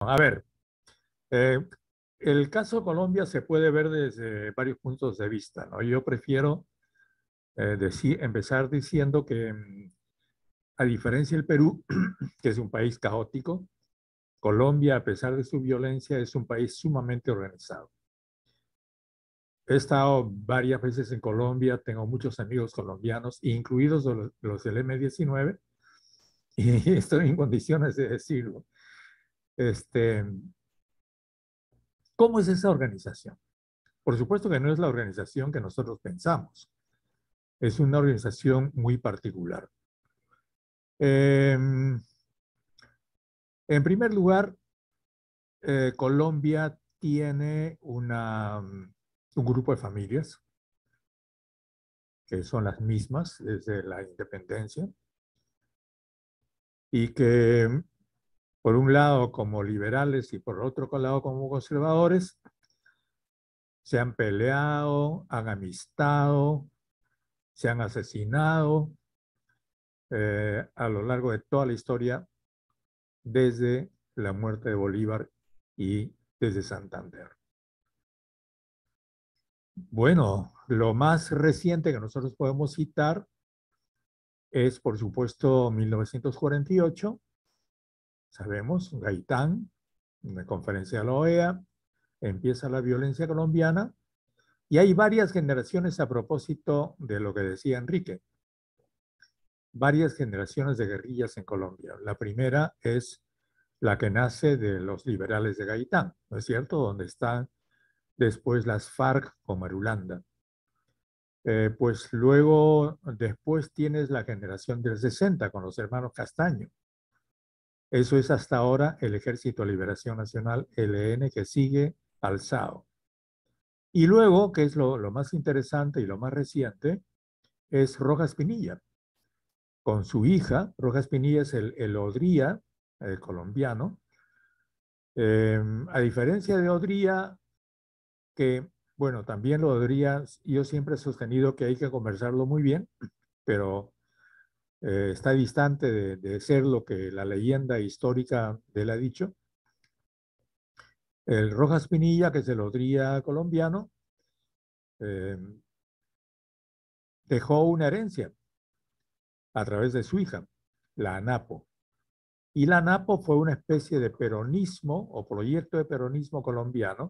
A ver, eh, el caso Colombia se puede ver desde varios puntos de vista, ¿no? Yo prefiero empezar diciendo que, a diferencia del Perú, que es un país caótico, Colombia, a pesar de su violencia, es un país sumamente organizado. He estado varias veces en Colombia, tengo muchos amigos colombianos, incluidos los del M-19, y estoy en condiciones de decirlo. ¿Cómo es esa organización? Por supuesto que no es la organización que nosotros pensamos. Es una organización muy particular. En primer lugar, Colombia tiene un grupo de familias que son las mismas desde la independencia y que, por un lado, como liberales y por otro lado, como conservadores, se han peleado, han amistado, se han asesinado a lo largo de toda la historia, desde la muerte de Bolívar y desde Santander. Bueno, lo más reciente que nosotros podemos citar es, por supuesto, 1948. Sabemos, Gaitán, una conferencia de la OEA, empieza la violencia colombiana y hay varias generaciones a propósito de lo que decía Enrique. Varias generaciones de guerrillas en Colombia. La primera es la que nace de los liberales de Gaitán, ¿no es cierto? Donde están después las FARC con Marulanda. Pues luego, después tienes la generación del 60 con los hermanos Castaño. Eso es hasta ahora el Ejército de Liberación Nacional, ELN, que sigue alzado. Y luego, que es lo más interesante y lo más reciente, es Rojas Pinilla. Con su hija, Rojas Pinilla es el Odría, el colombiano. A diferencia de Odría, que, bueno, también lo Odría, yo siempre he sostenido que hay que conversarlo muy bien, pero está distante de ser lo que la leyenda histórica de él ha dicho. El Rojas Pinilla, que es el Odría colombiano, dejó una herencia a través de su hija, la ANAPO. Y la ANAPO fue una especie de peronismo o proyecto de peronismo colombiano,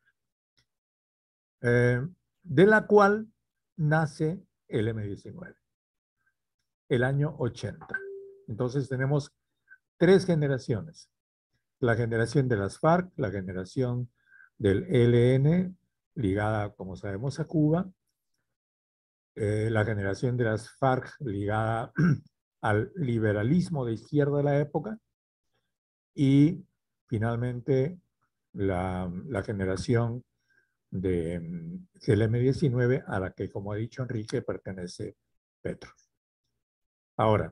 de la cual nace el M-19, el año 80. Entonces tenemos tres generaciones. La generación de las FARC, la generación del ELN, ligada, como sabemos, a Cuba, la generación de las FARC ligada al liberalismo de izquierda de la época, y finalmente la generación del M-19 a la que, como ha dicho Enrique, pertenece Petro. Ahora,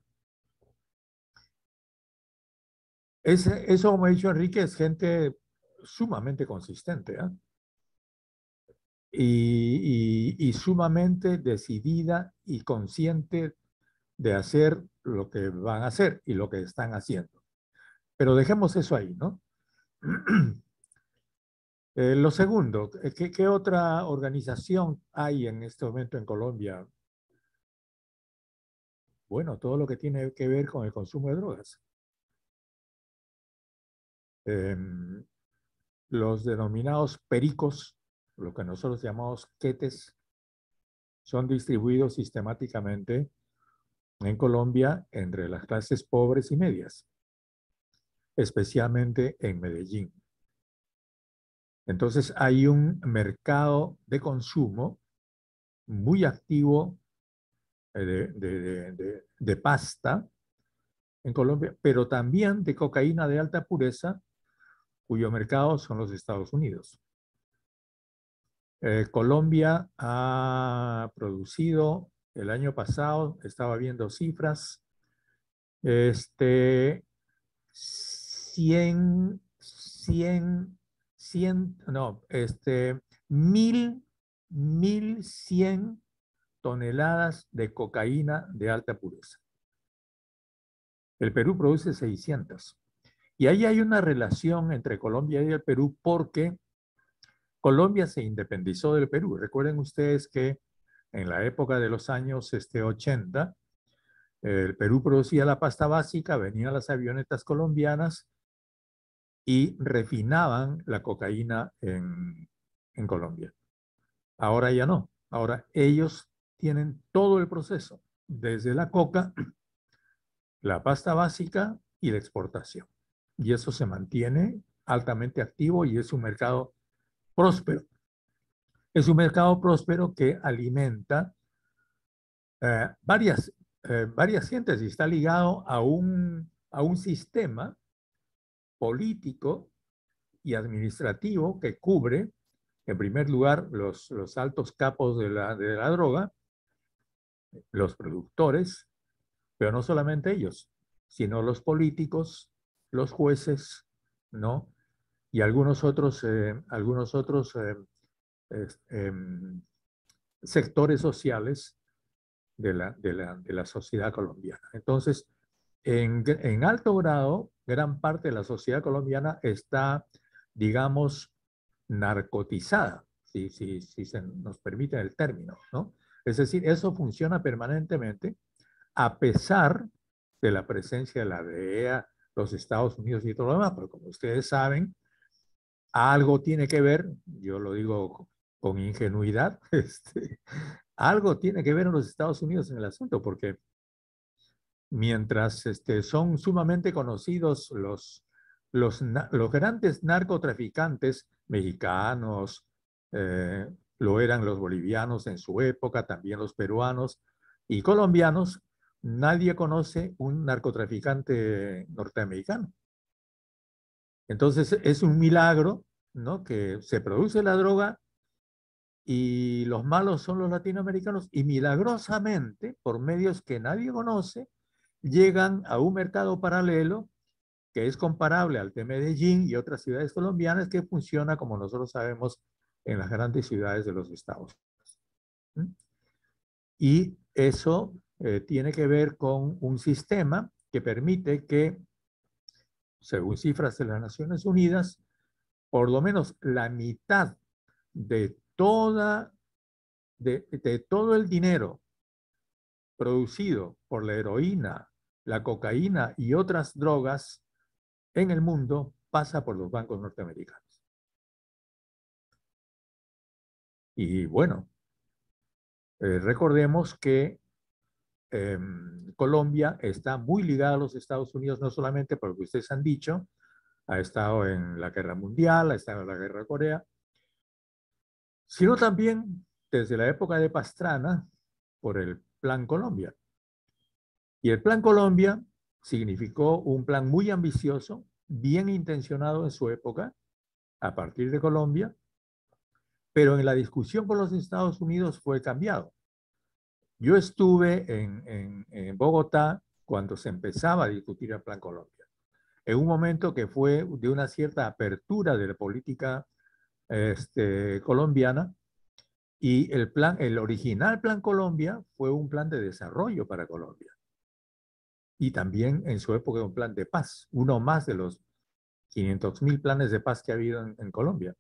eso, como ha dicho Enrique, es gente sumamente consistente, ¿eh? Y sumamente decidida y consciente de hacer lo que van a hacer y lo que están haciendo. Pero dejemos eso ahí, ¿no? Lo segundo, ¿qué otra organización hay en este momento en Colombia? Bueno, todo lo que tiene que ver con el consumo de drogas. Los denominados pericos, lo que nosotros llamamos quetes, son distribuidos sistemáticamente en Colombia entre las clases pobres y medias, especialmente en Medellín. Entonces hay un mercado de consumo muy activo de pasta en Colombia, pero también de cocaína de alta pureza, cuyo mercado son los Estados Unidos. Colombia ha producido el año pasado, estaba viendo cifras, 1.100 toneladas de cocaína de alta pureza. El Perú produce 600. Y ahí hay una relación entre Colombia y el Perú porque Colombia se independizó del Perú. Recuerden ustedes que en la época de los años 80, el Perú producía la pasta básica, venían las avionetas colombianas y refinaban la cocaína en Colombia. Ahora ya no. Ahora ellos tienen todo el proceso, desde la coca, la pasta básica y la exportación. Y eso se mantiene altamente activo y es un mercado próspero. Es un mercado próspero que alimenta varias gentes y está ligado a un sistema político y administrativo que cubre, en primer lugar, los altos capos de la droga, los productores, pero no solamente ellos, sino los políticos, los jueces, ¿no? Y algunos otros sectores sociales de la sociedad colombiana. Entonces, en alto grado, gran parte de la sociedad colombiana está, digamos, narcotizada, si se nos permite el término, ¿no? Es decir, eso funciona permanentemente a pesar de la presencia de la DEA, los Estados Unidos y todo lo demás, pero como ustedes saben, algo tiene que ver, yo lo digo con ingenuidad, algo tiene que ver en los Estados Unidos en el asunto, porque mientras son sumamente conocidos los grandes narcotraficantes mexicanos, lo eran los bolivianos en su época, también los peruanos y colombianos, nadie conoce un narcotraficante norteamericano. Entonces es un milagro, ¿no? Que se produce la droga y los malos son los latinoamericanos y milagrosamente, por medios que nadie conoce, llegan a un mercado paralelo que es comparable al de Medellín y otras ciudades colombianas que funciona como nosotros sabemos en las grandes ciudades de los estados. ¿Mm? Y eso tiene que ver con un sistema que permite que, según cifras de las Naciones Unidas, por lo menos la mitad de, de todo el dinero producido por la heroína, la cocaína y otras drogas en el mundo pasa por los bancos norteamericanos. Y bueno, recordemos que Colombia está muy ligada a los Estados Unidos, no solamente por lo que ustedes han dicho, ha estado en la guerra mundial, ha estado en la guerra de Corea, sino también desde la época de Pastrana por el Plan Colombia. Y el Plan Colombia significó un plan muy ambicioso, bien intencionado en su época, a partir de Colombia, pero en la discusión con los Estados Unidos fue cambiado. Yo estuve en Bogotá cuando se empezaba a discutir el Plan Colombia, en un momento que fue de una cierta apertura de la política colombiana, y el original Plan Colombia fue un plan de desarrollo para Colombia. Y también en su época un plan de paz, uno más de los 500.000 planes de paz que ha habido en Colombia.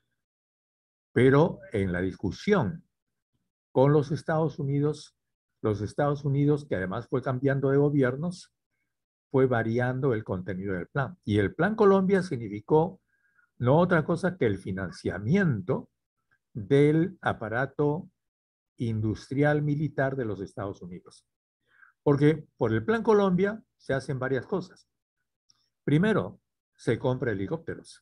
Pero en la discusión con los Estados Unidos, que además fue cambiando de gobiernos, fue variando el contenido del plan. Y el Plan Colombia significó no otra cosa que el financiamiento del aparato industrial militar de los Estados Unidos. Porque por el Plan Colombia se hacen varias cosas. Primero, se compra helicópteros.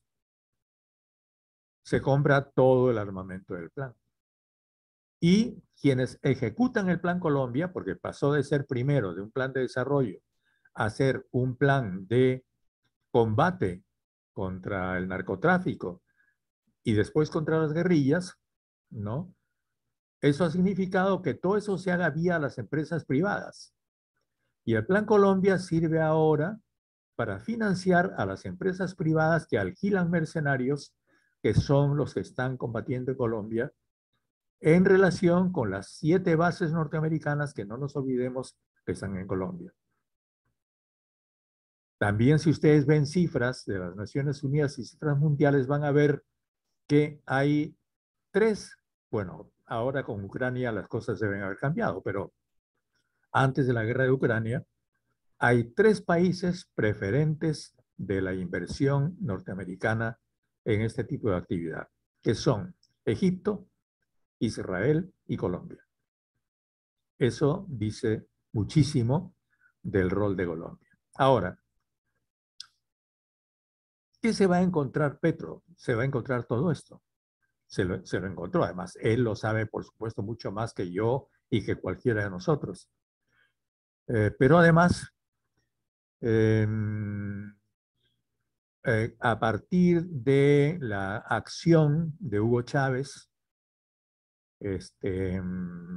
Se compra todo el armamento del plan. Y quienes ejecutan el Plan Colombia, porque pasó de ser primero de un plan de desarrollo a ser un plan de combate contra el narcotráfico y después contra las guerrillas, ¿no? Eso ha significado que todo eso se haga vía las empresas privadas. Y el Plan Colombia sirve ahora para financiar a las empresas privadas que alquilan mercenarios, que son los que están combatiendo en Colombia, en relación con las 7 bases norteamericanas que no nos olvidemos que están en Colombia. También si ustedes ven cifras de las Naciones Unidas y cifras mundiales, van a ver que hay tres, bueno, ahora con Ucrania las cosas deben haber cambiado, pero antes de la guerra de Ucrania, hay tres países preferentes de la inversión norteamericana en este tipo de actividad, que son Egipto, Israel y Colombia. Eso dice muchísimo del rol de Colombia. Ahora, ¿qué se va a encontrar Petro? Se va a encontrar todo esto. Se lo encontró. Además, él lo sabe, por supuesto, mucho más que yo y que cualquiera de nosotros. Pero además, eh, a partir de la acción de Hugo Chávez, este,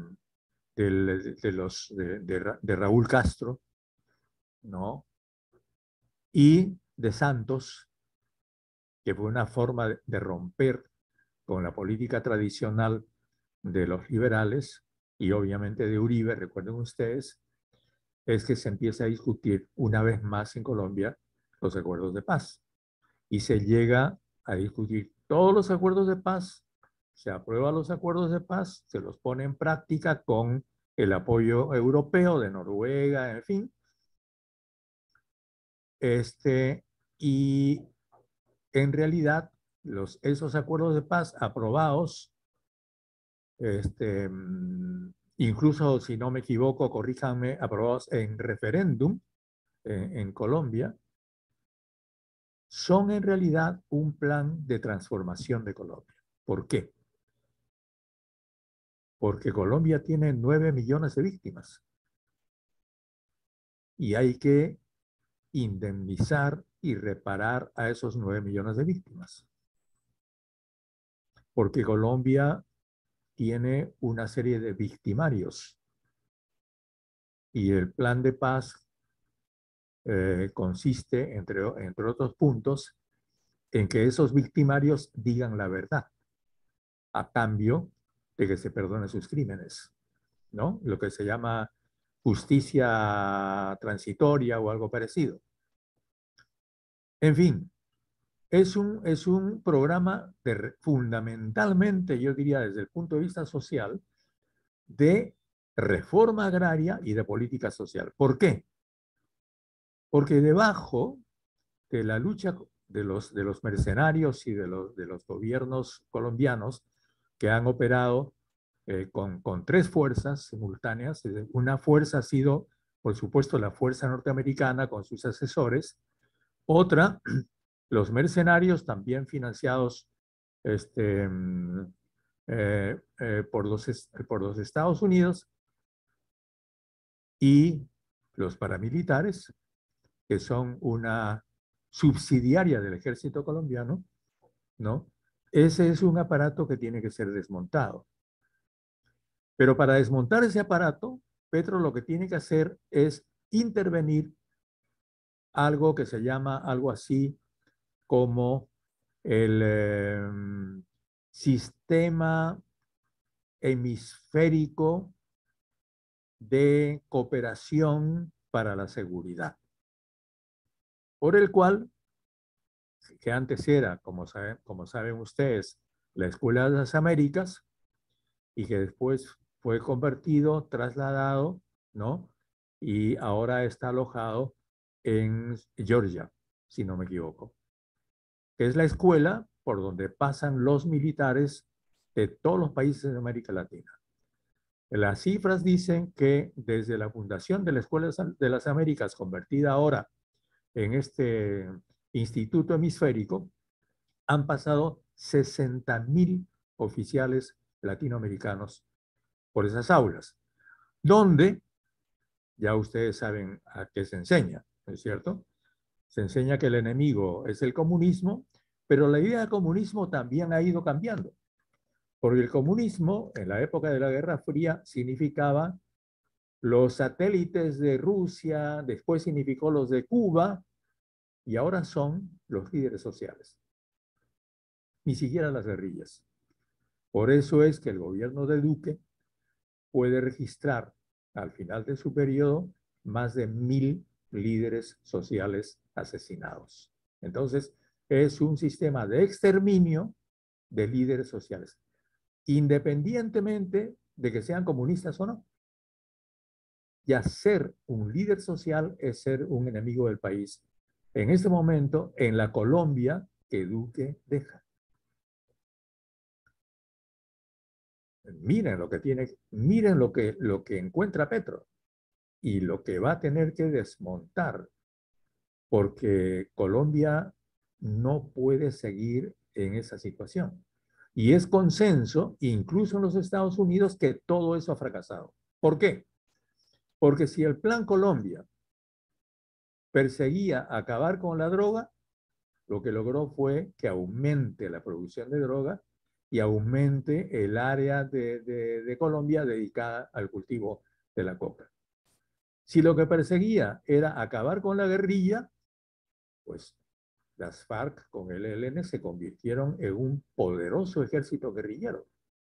de Raúl Castro, ¿no? Y de Santos, que fue una forma de romper con la política tradicional de los liberales y obviamente de Uribe, recuerden ustedes, es que se empieza a discutir una vez más en Colombia los acuerdos de paz. Y se llega a discutir todos los acuerdos de paz, se aprueban los acuerdos de paz, se los pone en práctica con el apoyo europeo de Noruega, en fin. Y en realidad, esos acuerdos de paz aprobados, incluso si no me equivoco, corríjanme, aprobados en referéndum en Colombia, son en realidad un plan de transformación de Colombia. ¿Por qué? Porque Colombia tiene 9 millones de víctimas y hay que indemnizar y reparar a esos 9 millones de víctimas. Porque Colombia tiene una serie de victimarios y el plan de paz consiste, entre otros puntos, en que esos victimarios digan la verdad a cambio de que se perdonen sus crímenes, ¿no? Lo que se llama justicia transitoria o algo parecido. En fin, es un programa fundamentalmente, yo diría desde el punto de vista social, de reforma agraria y de política social. ¿Por qué? Porque debajo de la lucha de los mercenarios y de los gobiernos colombianos que han operado con tres fuerzas simultáneas. Una fuerza ha sido, por supuesto, la fuerza norteamericana con sus asesores. Otra, los mercenarios también financiados este, por los Estados Unidos y los paramilitares, que son una subsidiaria del ejército colombiano, ¿no? Ese es un aparato que tiene que ser desmontado. Pero para desmontar ese aparato, Petro lo que tiene que hacer es intervenir algo que se llama algo así como el sistema hemisférico de cooperación para la seguridad, por el cual, que antes era, como saben ustedes, la Escuela de las Américas, y que después fue convertido, trasladado, ¿no? Y ahora está alojado en Georgia, si no me equivoco, que es la escuela por donde pasan los militares de todos los países de América Latina. Las cifras dicen que desde la fundación de la Escuela de las Américas, convertida ahora en este instituto hemisférico, han pasado 60,000 oficiales latinoamericanos por esas aulas, donde ya ustedes saben a qué se enseña, ¿no es cierto? Se enseña que el enemigo es el comunismo, pero la idea de comunismo también ha ido cambiando, porque el comunismo en la época de la Guerra Fría significaba los satélites de Rusia, después significó los de Cuba, y ahora son los líderes sociales, ni siquiera las guerrillas. Por eso es que el gobierno de Duque puede registrar al final de su periodo más de 1,000 líderes sociales asesinados. Entonces, es un sistema de exterminio de líderes sociales, independientemente de que sean comunistas o no. Ya ser un líder social es ser un enemigo del país. En este momento, en la Colombia que Duque deja. Miren lo que tiene, miren lo que encuentra Petro y lo que va a tener que desmontar, porque Colombia no puede seguir en esa situación. Y es consenso, incluso en los Estados Unidos, que todo eso ha fracasado. ¿Por qué? Porque si el Plan Colombia perseguía acabar con la droga, lo que logró fue que aumente la producción de droga y aumente el área de Colombia dedicada al cultivo de la coca. Si lo que perseguía era acabar con la guerrilla, pues las FARC con el ELN se convirtieron en un poderoso ejército guerrillero.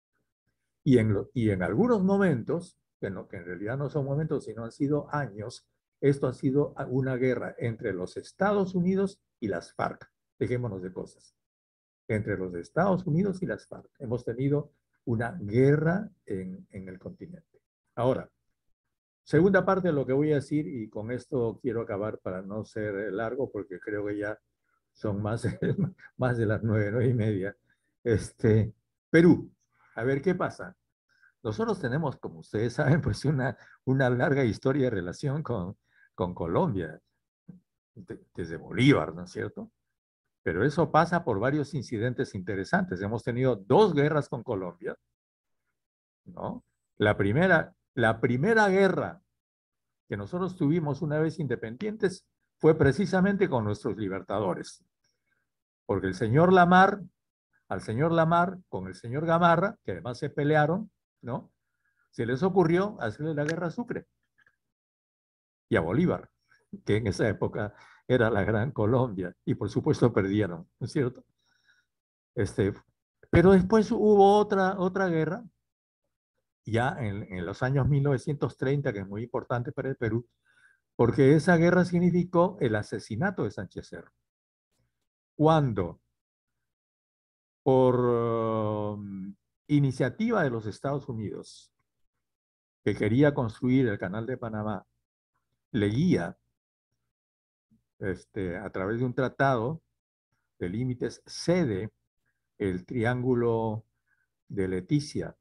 Y en algunos momentos, que en realidad no son momentos, sino han sido años, esto ha sido una guerra entre los Estados Unidos y las FARC. Dejémonos de cosas. Entre los Estados Unidos y las FARC. Hemos tenido una guerra en el continente. Ahora, segunda parte de lo que voy a decir, y con esto quiero acabar para no ser largo, porque creo que ya son más de las 9:30. Perú, a ver qué pasa. Nosotros tenemos, como ustedes saben, pues una larga historia de relación con Colombia, desde Bolívar, ¿no es cierto? Pero eso pasa por varios incidentes interesantes. Hemos tenido 2 guerras con Colombia, ¿no? La primera guerra que nosotros tuvimos una vez independientes fue precisamente con nuestros libertadores, porque al señor Lamar, con el señor Gamarra, que además se pelearon, ¿no? Se les ocurrió hacerle la guerra a Sucre y a Bolívar, que en esa época era la Gran Colombia, y por supuesto perdieron, ¿no es cierto? Este, pero después hubo otra guerra, ya en los años 1930, que es muy importante para el Perú, porque esa guerra significó el asesinato de Sánchez Cerro. Cuando, por iniciativa de los Estados Unidos, que quería construir el Canal de Panamá, leía a través de un tratado de límites, cede el triángulo de Leticia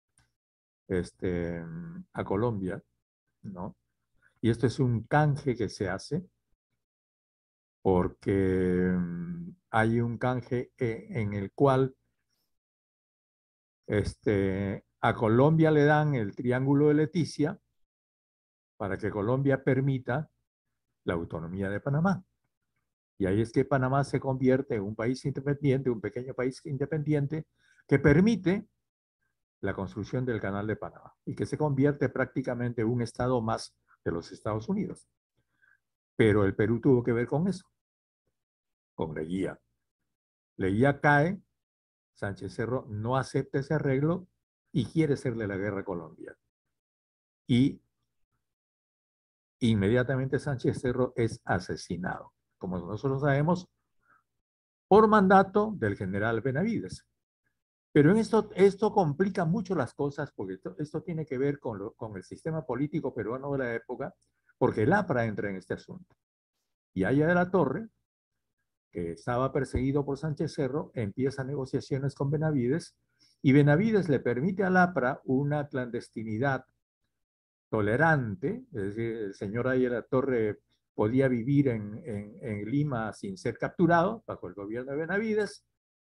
a Colombia, ¿no? Y esto es un canje que se hace porque hay un canje en el cual a Colombia le dan el triángulo de Leticia para que Colombia permita la autonomía de Panamá. Y ahí es que Panamá se convierte en un país independiente, un pequeño país independiente que permite la construcción del Canal de Panamá y que se convierte prácticamente en un estado más de los Estados Unidos. Pero el Perú tuvo que ver con eso, con Leguía. Leguía cae, Sánchez Cerro no acepta ese arreglo y quiere hacerle la guerra a Colombia. Y inmediatamente Sánchez Cerro es asesinado, como nosotros sabemos, por mandato del general Benavides. Pero esto complica mucho las cosas porque esto tiene que ver con el sistema político peruano de la época, porque el APRA entra en este asunto. Y Haya de la Torre, que estaba perseguido por Sánchez Cerro, empieza negociaciones con Benavides y Benavides le permite al APRA una clandestinidad tolerante, es decir, el señor Haya de la Torre podía vivir en Lima sin ser capturado bajo el gobierno de Benavides,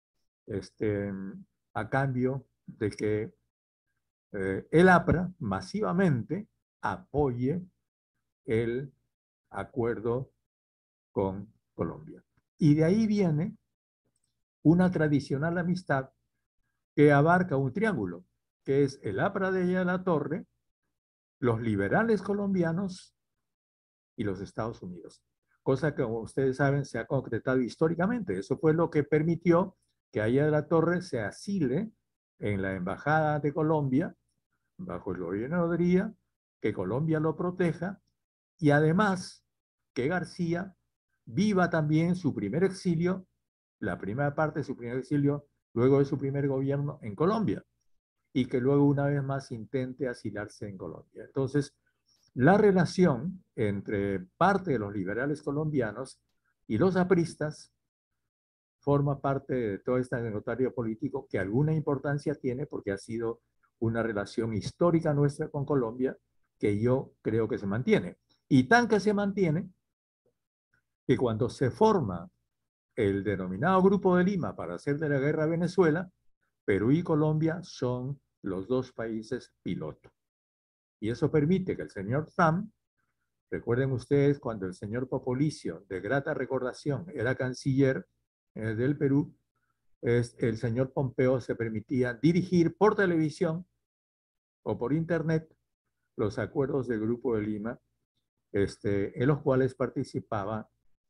a cambio de que el APRA masivamente apoye el acuerdo con Colombia. Y de ahí viene una tradicional amistad que abarca un triángulo, que es el APRA de Haya de la Torre, los liberales colombianos y los Estados Unidos. Cosa que, como ustedes saben, se ha concretado históricamente. Eso fue lo que permitió que Haya de la Torre se asile en la Embajada de Colombia, bajo el gobierno de Odría, que Colombia lo proteja y además que García viva también su primer exilio, la primera parte de su primer exilio, luego de su primer gobierno en Colombia, y que luego una vez más intente asilarse en Colombia. Entonces, la relación entre parte de los liberales colombianos y los apristas forma parte de todo este anecdotario político que alguna importancia tiene porque ha sido una relación histórica nuestra con Colombia que yo creo que se mantiene. Y tan que se mantiene que cuando se forma el denominado Grupo de Lima para hacer de la guerra a Venezuela, Perú y Colombia son los dos países piloto. Y eso permite que el señor Trump, recuerden ustedes cuando el señor Popolicio, de grata recordación, era canciller del Perú, el señor Pompeo se permitía dirigir por televisión o por internet los acuerdos del Grupo de Lima, en los cuales participaba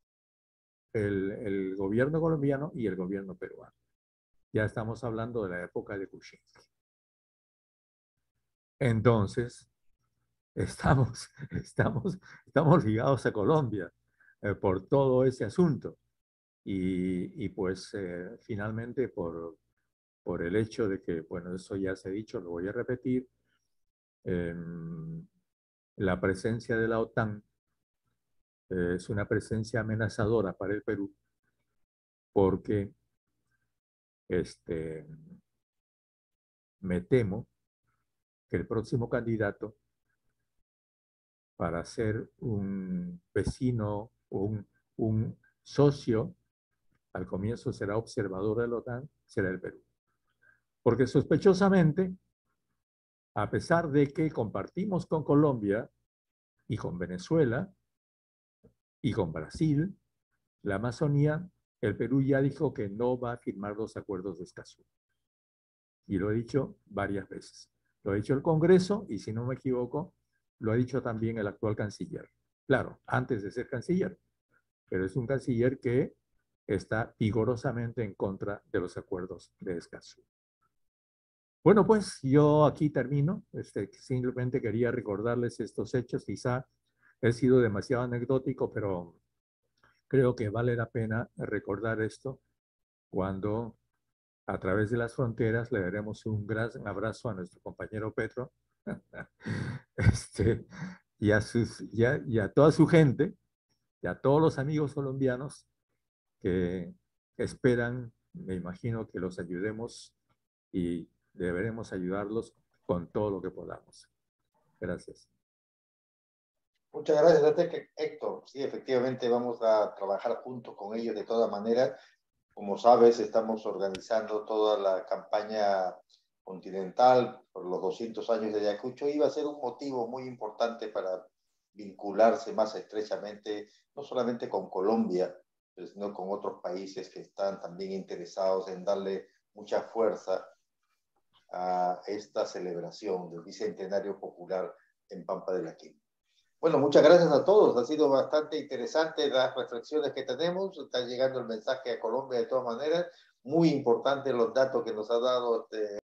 el gobierno colombiano y el gobierno peruano. Ya estamos hablando de la época de Kuczynski. Entonces, estamos ligados a Colombia por todo ese asunto. Y pues finalmente por el hecho de que, bueno, eso ya se ha dicho, lo voy a repetir, la presencia de la OTAN es una presencia amenazadora para el Perú porque me temo que el próximo candidato para ser un vecino o un socio, al comienzo será observador de la OTAN, será el Perú. Porque sospechosamente, a pesar de que compartimos con Colombia y con Venezuela y con Brasil la Amazonía, el Perú ya dijo que no va a firmar los acuerdos de Escazú. Y lo he dicho varias veces. Lo ha dicho el Congreso y, si no me equivoco, lo ha dicho también el actual canciller. Claro, antes de ser canciller, pero es un canciller que está vigorosamente en contra de los acuerdos de Escazú. Bueno, pues yo aquí termino. Simplemente quería recordarles estos hechos. Quizá he sido demasiado anecdótico, pero creo que vale la pena recordar esto cuando a través de las fronteras le daremos un gran abrazo a nuestro compañero Petro y a toda su gente y a todos los amigos colombianos que esperan, me imagino que los ayudemos y deberemos ayudarlos con todo lo que podamos. Gracias. Muchas gracias, Héctor. Sí, efectivamente vamos a trabajar junto con ellos de todas maneras. Como sabes, estamos organizando toda la campaña continental por los 200 años de Ayacucho. Iba a ser un motivo muy importante para vincularse más estrechamente, no solamente con Colombia, sino con otros países que están también interesados en darle mucha fuerza a esta celebración del Bicentenario Popular en Pampa de la Quima. Bueno, muchas gracias a todos. Ha sido bastante interesante las reflexiones que tenemos. Está llegando el mensaje a Colombia de todas maneras. Muy importante los datos que nos ha dado